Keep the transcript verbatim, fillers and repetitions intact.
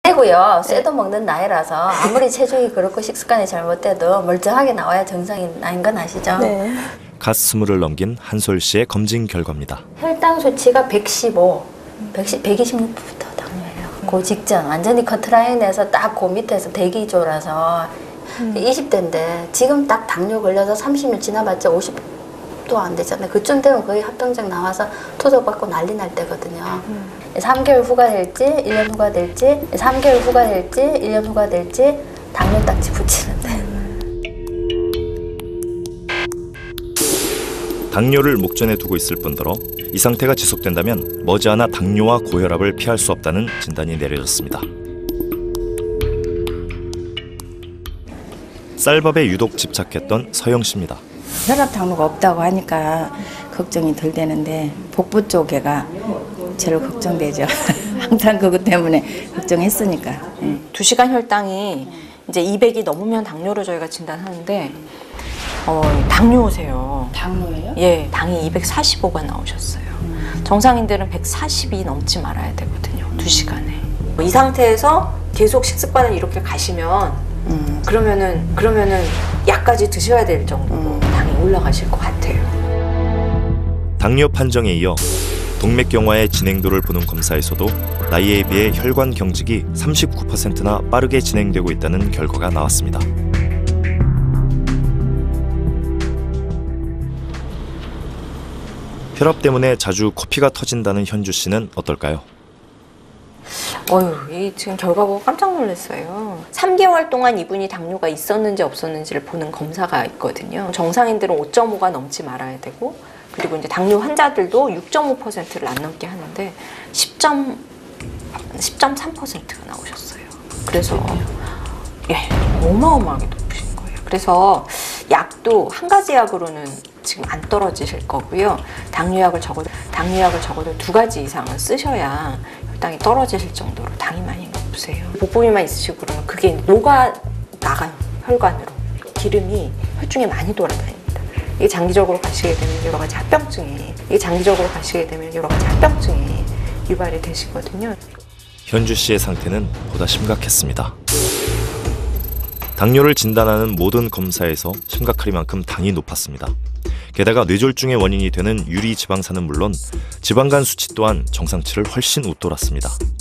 고요. 쇠도 먹는 나이라서 아무리 체중이 그렇고 식습관이 잘못돼도 멀쩡하게 나와야 정상인 나이인 건 아시죠? 네. 갓 스물을 넘긴 한솔 씨의 검진 결과입니다. 혈당 수치가 백십오, 백십, 백이십육부터 당뇨예요. 그 직전 완전히 커트라인에서 딱 그 밑에서 대기조라서 음. 이십 대인데 지금 딱 당뇨 걸려서 삼십 년 지나봤자 오십도 안 되잖아요. 그쯤 되면 거의 합병증 나와서 투석받고 난리 날 때거든요. 음. 삼 개월 후가 될지 일 년 후가 될지 삼 개월 후가 될지 일 년 후가 될지 당뇨 딱지 붙이는데 당뇨를 목전에 두고 있을 뿐더러 이 상태가 지속된다면 머지않아 당뇨와 고혈압을 피할 수 없다는 진단이 내려졌습니다. 쌀밥에 유독 집착했던 서영 씨입니다. 혈압 당뇨가 없다고 하니까 걱정이 덜 되는데 복부 쪽에가 제일 걱정되죠. 항상 그것 때문에 걱정했으니까. 예. 두 시간 혈당이 이제 이백이 넘으면 당뇨로 저희가 진단하는데 어, 당뇨세요. 당뇨예요? 예, 당이 이백사십오가 나오셨어요. 음. 정상인들은 백사십이 넘지 말아야 되거든요. 두 시간에. 이 상태에서 계속 식습관을 이렇게 가시면 음. 그러면은 그러면은 약까지 드셔야 될 정도로 음. 당이 올라가실 것 같아요. 당뇨 판정에 이어 동맥경화의 진행도를 보는 검사에서도 나이에 비해 혈관 경직이 삼십구 퍼센트나 빠르게 진행되고 있다는 결과가 나왔습니다. 혈압 때문에 자주 코피가 터진다는 현주 씨는 어떨까요? 어휴, 이 지금 결과 보고 깜짝 놀랐어요. 삼 개월 동안 이분이 당뇨가 있었는지 없었는지를 보는 검사가 있거든요. 정상인들은 오 점 오가 넘지 말아야 되고, 그리고 이제 당뇨 환자들도 육 점 오 퍼센트를 안 넘게 하는데 십 점 삼 퍼센트가 나오셨어요. 그래서 예, 어마어마하게 높으신 거예요. 그래서 약도 한 가지 약으로는 지금 안 떨어지실 거고요. 당뇨약을 적어도 당뇨약을 적어도 두 가지 이상은 쓰셔야 혈당이 떨어지실 정도로 당이 많이 높으세요. 복부비만 있으시고 그러면 그게 녹아 나가요. 혈관으로. 기름이 혈중에 많이 돌아다닙니다. 이게 장기적으로 가시게 되면 여러 가지 합병증이 이게 장기적으로 가시게 되면 여러 가지 합병증이 유발이 되시거든요. 현주 씨의 상태는 보다 심각했습니다. 당뇨를 진단하는 모든 검사에서 심각하리만큼 당이 높았습니다. 게다가 뇌졸중의 원인이 되는 유리 지방산은 물론 지방간 수치 또한 정상치를 훨씬 웃돌았습니다.